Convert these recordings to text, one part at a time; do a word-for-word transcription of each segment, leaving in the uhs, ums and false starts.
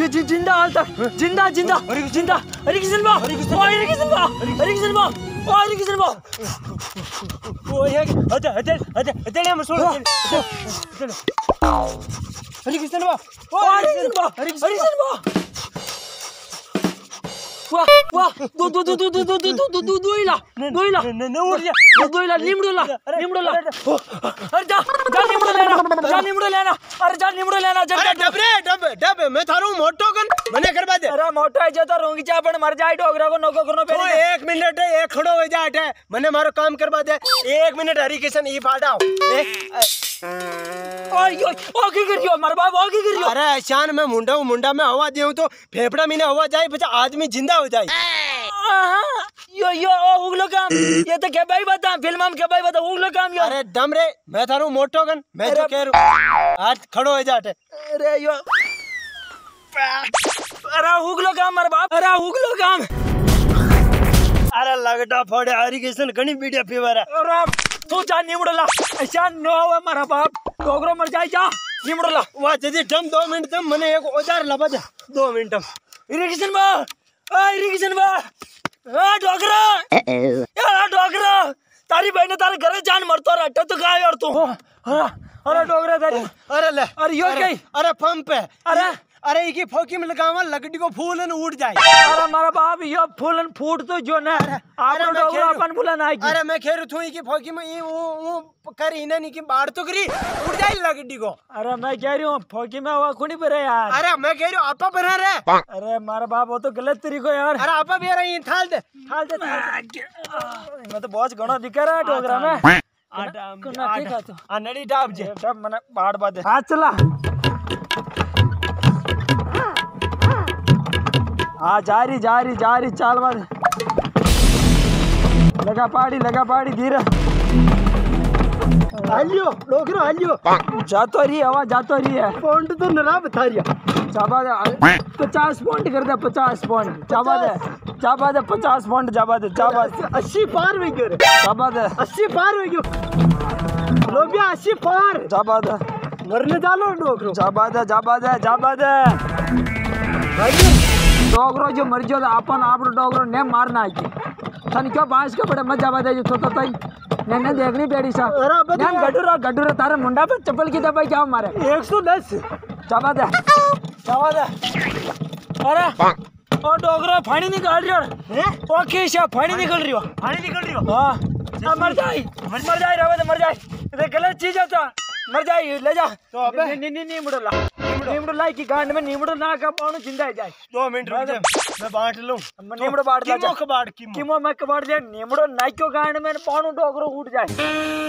जिंदा हाल तक जिंदा जिंदा जिंदा हरि किशन बा हरि किशन बा हरि किशन बा हरि किशन बा ओ ये हटे हटे हटे हटे हम सुन हरि किशन बा हरि किशन बा हरि किशन बा वाह वाह दो दो दो दो दो दो दो दो दो दो इला दो इला न उड़ जा दो इला निमड़ो ला निमड़ो ला अरे जा जा निमड़ो लेना जा निमड़ो लेना अरे जा निमड़ो लेना जब डब रे डब डब मैं थारू मोटो गन मने करवा दे अरे मोटो है जो तो रोंगी चा पण मर जाए डोगरा को नोको करो पे एक मिनट है एक खड़ो हो जा हटे मने मारो काम करवा दे एक मिनट हरि किशन ई फाड़ाओ ओयो ओ की करियो मार बाप ओ की करियो अरे शान में मुंडा मुंडा में हवा देऊं तो फेफड़ा में हवा जाए बच्चा आदमी जिंदा हो जाए यो यो ओ उगलो काम ये तो के भाई बता फिल्म में के भाई बता उगलो काम यो अरे दम रे मैं थारू मोटो गन मैं तो कह रहा आज खड़ो हो जाटे अरे यो अरे उगलो काम मार बाप अरे उगलो काम अरे लगटा फोड़े हरि किशन घणी वीडियो फीवर अरे तू जा निमड़ला ऐसा नो है मारा बाप डोगरो मर जाए जा निमड़ला वाह जदी दम दो मिनट दम मने एक औजार लबा जा दो मिनट हरि किशन बा हरि किशन बा आ डोगरा यार डोगरा तारी बहन तारे घरे जान मरतो रट्टा तो काय यार तू अरे डोगरा तारी अरे ले अरे यो कई अरे पंप है अरे अरे इकी फोकी में लगावा लगड़ी को फूलन उड़ जाए अरे मारा बाप यो फूलन फूट तो जो ना आप डोगरा अपन फूलन आई अरे मैं खेर थू इकी फोकी में ये वो वो कर इने नी की बाढ़ तो करी उड़ जाए लगड़ी को अरे मैं कह रही हूँ फोकी में हवा खुनी पर है यार अरे मैं कह रही हूँ आपा बना रे अरे मारा बाप वो तो गलत तरीको यार अरे आपा भी रही थाल दे थाल दे मैं तो बहुत घणो दिख रहा है डोगरा में आटा कोना के का तो आ नडी डाब जे डब मने बाड़ बादे हां चला हाँ जा रही जा रही जा रही चाल बाद लगा पाड़ी लगा पाड़ी धीरे हालियो डोगरो हालियो जातो रही हवा जातो रही है पॉइंट तो नरा बता रिया चाबा दे पचास पॉइंट कर दे पचास पॉइंट चाबा दे चाबा दे पचास पॉइंट चाबा दे चाबा अस्सी पार हो गयो चाबा दे अस्सी पार हो गयो लोबिया अस्सी पार चाबा दे मरने डालो डोगरो चाबा दे चाबा दे चाबा दे डोगरो जो मर जो अपन आप डोगरो ने मारना है तन क्यों बांस के बड़े मजा बदे जो तो तई ने ने देखनी पेड़ी सा ने गडुरा गडुरा तारे मुंडा पे चप्पल की दबाई क्या मारे एक सौ दस चाबा दे चाबा दे अरे ओ डोगरो फाड़ी निकाल रही हो हैं ओ केशा फाड़ी निकल रही हो फाड़ी निकल रही हो हां मर जाए मर जाए रवे मर जाए ये गलत चीज है तो मर जाए ले जा तो अबे नी नी नी मुड़ला नीमड़ो लाई की गांड में नीमड़ो ना का पाणो जिंदा है जाए दो मिनट रुक जा मैं बांट लूं नीमड़ो बांट ला किमो कबाड़ किमो किमो मैं कबाड़ दे नीमड़ो नाई क्यों गांड में पाणो डोगरो उठ जाए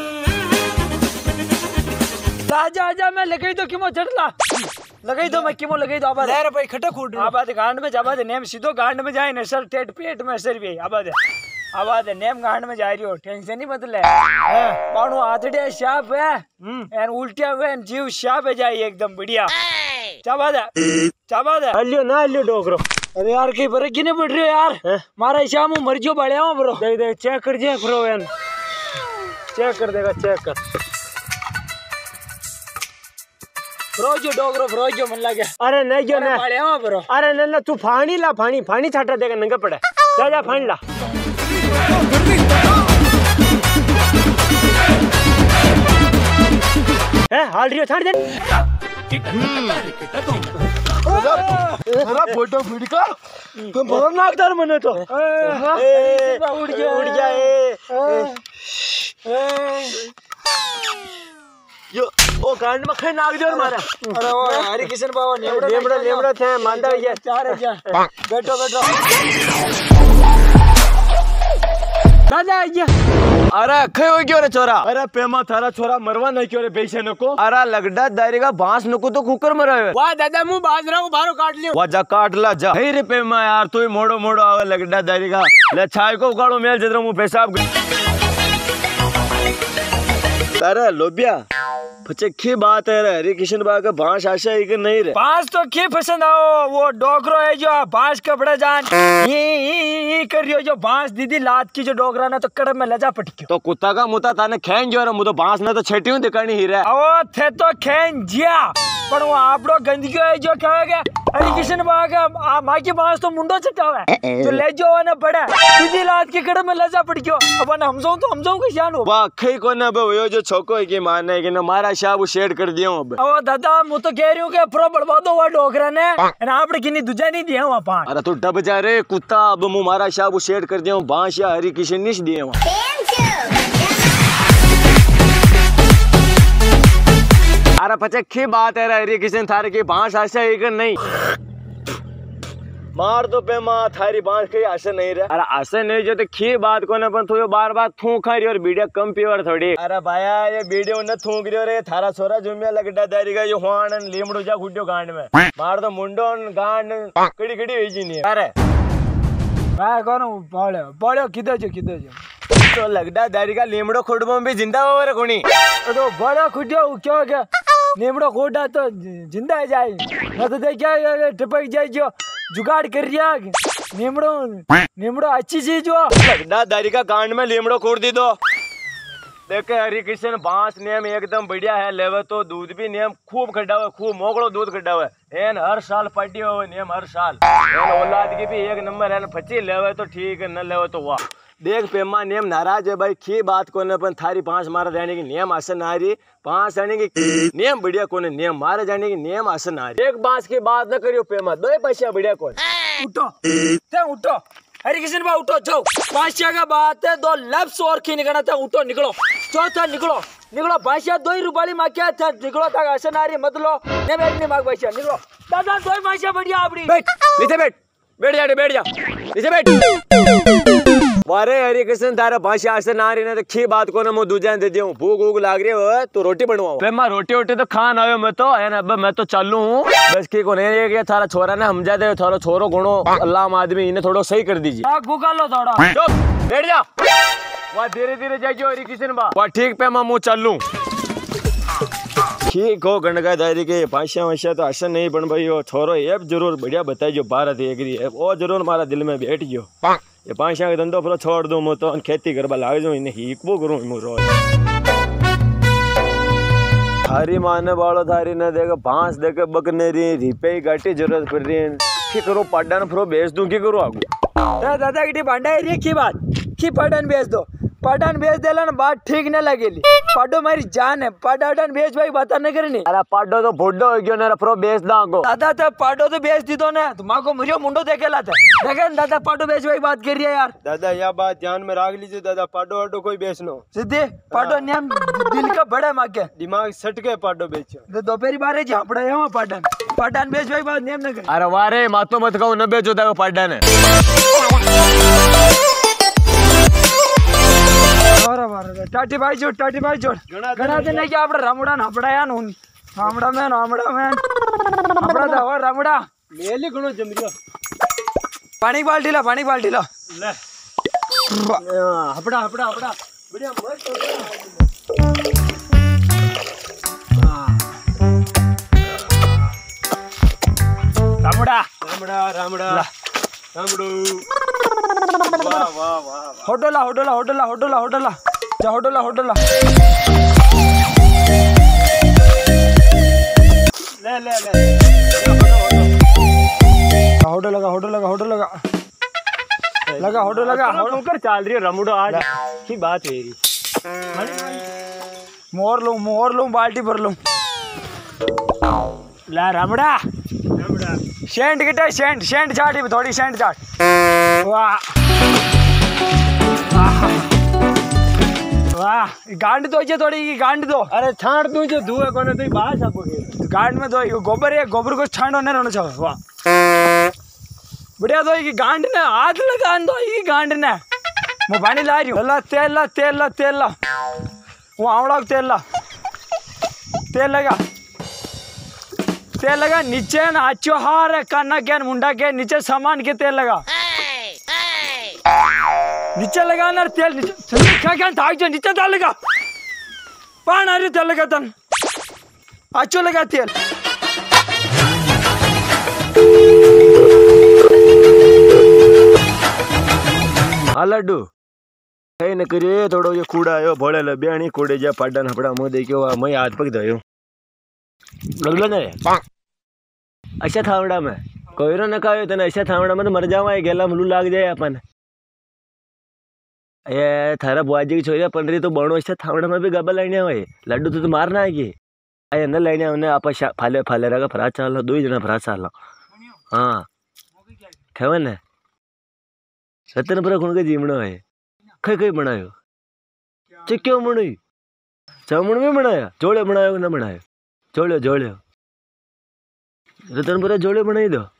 आजा आजा मैं लगाई दो किमो चढ़ला लगाई दो मैं किमो लगाई दो आबाद ले रे भाई खटक उड़ आबाद गांड में जाबाद नेम सीधो गांड में जाए ने सर टेट पेट में सर भी आबाद आबाद नेम गांड में जा रही हो टेंशन नहीं बदले पाणो आथड़े शाप है एन उल्टिया वे जीव शाप है जाए एकदम बढ़िया चाबा दे चाबा दे हलियो ना हलियो डोगरो अरे यार कई फर्क की नहीं पड़ रही हो यार मारा शाम मर जो बड़े हो ब्रो देख देख चेक कर जे ब्रो एन चेक कर देगा चेक कर रोजो डोगरो रोजो मन लगे अरे नहीं जो ना बड़े हो ब्रो अरे न न तू फानी ला फानी फानी छाटा देगा नंगा पड़े जा जा फानी ला है हाल रियो छाड़ दे अरे फोटो वीडियो तो बहुत नाकदार मने तो उड़ गया उड़ गया यो ओ गांड में खे नाग जोर मारा अरे ओ हरि किशन बाबा नेमड़ा लेमड़ा लेमड़ा थे मांदा ये चार है जा बैठो बैठो दादा ये अरे खे हो गयो रे छोरा अरे पेमा थारा छोरा मरवा नहीं क्यों रे बेचे नको अरे लगड़ा दायरेगा बांस नको तो कुकर मरावे वाह दादा मुंह बाजरा को बाहर काट लियो वा जा काट ला जा हे रे पेमा यार तू ही मोड़ो मोड़ो आवे लगड़ा दायरेगा ले छाय को उगाड़ो मेल जदरो मुंह पेशाब अरे लोबिया पचे की बात है रे हरि किशन बा का बांस आशा है कि नहीं रे बांस तो के पसंद आओ वो डोगरो है जो बांस कपड़ा जान ये करियो जो बांस दीदी लात की जो डोगरा ना तो कड़म में लजा पटक्यो तो कुत्ता का मुता ताने खेन जो रे मु तो बांस ना तो छेटियो दिखानी ही रे ओ थे तो खेन जिया પણ હું આપણો ગંદકી હોય જો કહેવાય કે હરિકૃષ્ણ બાગ આ માકી માણસ તો મુંડો ચટાવે તો લઈ જવાને પડે સીધી લાત કે કડે में लजा पड़ गयो अब ने समझाऊं तो समझाऊं कि शानो वाह खई कोने बे यो जो छोको है कि माने कि न मारा शाब शेड कर दियो अब ओ दादा मु तो कह रही हूं कि प्रो बड़वादो वा डोकरा ने અને આપણે કિની દુજા નહીં દેવા પાણ अरे तू डब जा रे कुत्ता अब मु मारा शाब शेड कर दियो बांस या हरिकृष्ण निश दियो अरे पचे की बात है हरिकृष्ण थारे की बांस आशा है कि नहीं मार तो पे मां थारी बांस कई आशा नहीं रे अरे आशा नहीं जो तो की बात को ना पण थो बार बार थू खा रही और वीडियो कम पीवर थोड़ी अरे भाया ये वीडियो न थूक रियो रे थारा छोरा जुमिया लगडा दारी का यो होण लीमड़ो जा गुड्यो गांड में मार तो मुंडो गांड कड़ी कड़ी होई जी नहीं अरे मैं कोन बोले बोले किदो जो किदो जो तो लगडा दारी का लीमड़ो खुडबो भी जिंदा हो रे कोनी तो बड़ा खुड्यो क्यों के नीमड़ो खोटा तो जिंदा जाए न तो देखा टपक जाए जो जुगाड़ कर रिया नीमड़ो नीमड़ो अच्छी चीज हो लगडा दारी का गांड में लीमड़ो खोड़ दी दो देखे हरिकृष्ण बांस नियम एकदम बढ़िया है लेवे तो दूध भी नियम खूब खड्डावे खूब मोगड़ो दूध खड्डावे एन हर साल पट्टी हो नियम हर साल एन औलाद की भी एक नंबर है पच्ची लेवे तो ठीक है न लेवे तो वाह देख पेमा नियम नाराज है भाई की बात कोने पण थारी पांच मारा जाने की नियम आसन आ रही पांच जाने की नियम बढ़िया कोने नियम मारे जाने की नियम आसन आ रही एक बांस की बात न करियो पेमा दो पैसा बढ़िया कौन उठो ते उठो हरिकृष्ण बा उठो जाओ पांच का बात है दो लफ्स और की निकलना था उठो निकलो चौथा निकलो निकलो भाषा दो ही रुपाली माँ क्या था निकलो तक आसन आ रही मत लो ने बैठ नहीं मांग भाषा निकलो दादा दो भाषा बढ़िया अपनी बैठ नीचे बैठ बैठ जा बैठ जा नीचे बैठ वारे हरिकृष्ण तारा भाषा आसन आ रही ना तो की बात को ना मैं दूजा दे दियो भूख भूख लाग रही है तो रोटी बनवाओ पे मैं रोटी वोटी तो खान आयो मैं तो है ना अब मैं तो चालू हूँ बस की को नहीं है थारा छोरा ने समझा दे थारा छोरो गुणो अल्लाह आदमी इन्हें थोड़ा सही कर दीजिए हाँ गुगा लो थोड़ा चुप बैठ जा वहाँ धीरे धीरे जाइयो हरिकृष्ण बा वहाँ ठीक पे मैं मुँह चालू ठीक हो गणगा दायरी के भाषा वाषा तो आशा नहीं बन भाई हो छोरो ये जरूर बढ़िया बताइयो भारत एग्री है वो जरूर मारा दिल में बैठ गयो ये भाषा का धंधो फिर छोड़ दूं मैं तो खेती करवा लाग जाऊं इन्हें हीकबो करूं मैं रोज थारी माने वालो थारी ने देख भांस देख बकने री रिपे गाटी जरूरत पड़ रही है की करो पाडन फिर बेच दूं की करो आगू दादा की भांडा रे की बात की पाडन बेच दो पाडन बेच देला ना बात ठीक न लगेली पाडो मारी जान है पाडन बेच भाई बता नहीं करनी अरे पाडो तो बुड्ढो हो गयो ना फिर बेच दांगो दादा तो पाडो तो बेच दी दो ना तुम को मुझे मुंडो देखेला था देखे दादा पाडो बेच भाई बात कर रही है यार दादा यह बात ध्यान में रख लीजिए दादा पाडो वाडो कोई बेचनो सीधे पाडो नियम दिल का बड़ा माँ के दिमाग सट के पाडो बेचो तो दोपहरी बारे झापड़ा है वहाँ पाडन पाडन बेच भाई बात नियम न कर अरे वारे मातो मत कहूँ न बेचो तक पाडन टाटी भाई जोड़ टाटी भाई जोड़ घना दिन क्या आपड़ा रामुड़ा नापड़ा या नून रामुड़ा में रामुड़ा में आपड़ा था और रामुड़ा मेले घणो जमरियो पानी की बाल्टी ला पानी की बाल्टी ला ले हपड़ा हपड़ा हपड़ा बढ़िया मस्त रामुड़ा रामड़ा रामड़ा रामड़ू वाह वाह वाह होटला होटला होटला होटला होटला जा होटला होटला ले ले ले होटल लगा होटल लगा होटल लगा लगा होटल लगा होटल कर चल रही है रमुड़ो आज की बात है री मोर लूं मोर लूं बाल्टी भर लूं ला रामड़ा रामड़ा सेंट किटे सेंट सेंट चाटी थोड़ी सेंट चाट वाह वाह गांड दो ये थोड़ी गांड दो अरे छाड़ तू जो धुए कोने तो बाहर छापोगे गांड में दो गोबर है गोबर को छांडो नहीं रहना चाहिए वाह बढ़िया दो ये गांड ने आग लगा दो ये गांड ने मैं पानी ला रही हूँ ला तेल ला तेल ला तेल ला वो आवड़ा तेल ला तेल लगा तेल लगा नीचे ना अच्छो हार है काना के मुंडा के नीचे सामान के तेल लगा नीचे लगा ना तेल नीचे क्या क्या था जो नीचे तेल लगा पान आ रही तेल लगा तन अच्छो लगा तेल हाँ लड्डू कहीं न करिए थोड़ो ये कूड़ा आयो भोले लब्याणी कूड़े जा पाडन हपड़ा मुँह देखियो मैं हाथ पक दयो लगलो ने अच्छा थावड़ा में कोयरो न खायो तने अच्छा थावड़ा में तो मर जावा ये गेला मलू लाग जाए अपन ये थारा बुआजी की छोरिया पंडरी तो बणो अच्छा थावड़ा में भी गबा लाइने होए लड्डू तो, तो मारना है ये अरे न लाइने उन्हें आप फाले फाले रगा फरा चालो दो ही जना फरा चालो हाँ खेवन है सतन पर खुण के जीमणो है कई कई बनायो चे क्यों बनाई चावण में बनाया जोड़े बनायो न बनायो जोड़ो जोड़ो रतन पर जोड़े बनाई दो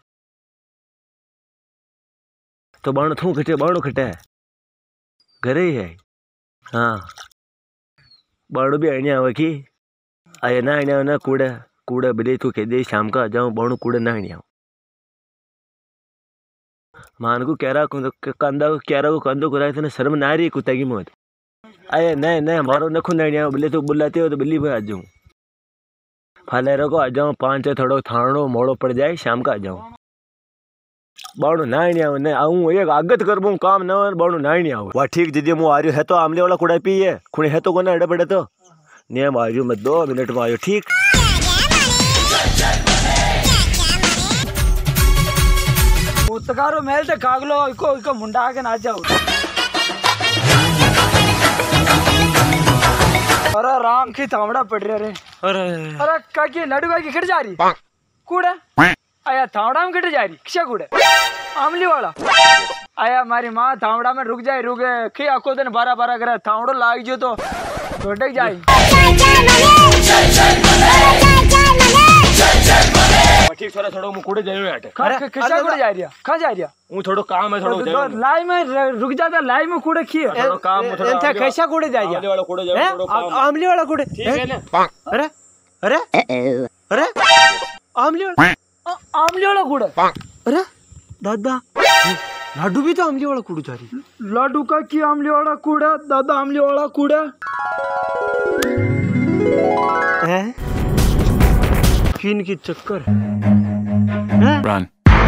तो बाणो थू खटे बाणो खटे घरे ही है हाँ बाणो भी आने आवे की आया ना आने ना कूड़ा कूड़ा बड़े तू कह दे शाम का आ जाऊं बाणो कूड़ा ना आने आओ मान को कह रहा कंदा कह रहा को कंदो कराए थे ना शर्म ना रही कुत्ता की मौत अरे नहीं नहीं हमारो न खुद नहीं बोले तो बुलाते हो तो बिल्ली पे आ जाऊँ फालेरो को आ जाऊँ पाँच है थोड़ो थानो मोड़ो पड़ जाए शाम का आ जाऊँ बाणो ना नहीं आओ नहीं आऊँ एक आगत कर बूँ काम ना हो बाणो ना नहीं आओ वाह ठीक दीदी मुँह आ रही है तो आमले वाला कुड़ा पी है खुणे है तो को ना अड़े पड़े तो नियम आ जाऊँ मैं दो मिनट में आयो ठीक पुतकारो मेल ते कागलो इको इको मुंडा आके ना जाओ अरे राम की थावड़ा पड़ रही अरे अरे अरे काकी लड्डू काकी खड़ जा रही कूड़ा आया थावड़ा में खड़ जा रही किसा कूड़ा आमली वाला आया हमारी माँ थावड़ा में रुक जाए रुक के आको दिन बारह बारह करे थावड़ो लाग जो तो ढोटक जाए ठीक थोड़ा थोड़ा मुंह कूड़े जाए हटे अरे किसा कूड़ा जा रही है कहाँ जा रही है हूँ थोड़ो काम है थोड़ो जाए लाई में रुक जाता लाई में कूड़े खिए थोड़ो काम है थोड़ा एंथा कैसा कूड़े जाइए आमले वाला कूड़े जाए थोड़ो काम आमली वाला कूड़े ठीक है ना अरे अरे अरे आमली वाला आमली वाला कूड़ा अरे दादा लाडू भी तो आमली वाला कूड़ा जा रही लाडू का की आमली वाला कूड़ा दादा आमली वाला कूड़ा है किन की चक्कर रन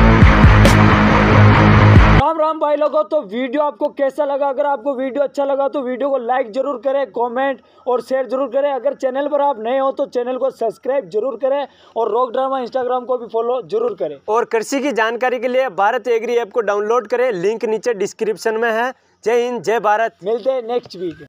राम राम भाई लोगों तो वीडियो आपको कैसा लगा अगर आपको वीडियो अच्छा लगा तो वीडियो को लाइक जरूर करें कमेंट और शेयर जरूर करें अगर चैनल पर आप नए हो तो चैनल को सब्सक्राइब जरूर करें और रॉक ड्रामा इंस्टाग्राम को भी फॉलो जरूर करें और कृषि की जानकारी के लिए भारत एग्री ऐप को डाउनलोड करें लिंक नीचे डिस्क्रिप्शन में है जय हिंद जय भारत मिलते हैं नेक्स्ट वीक।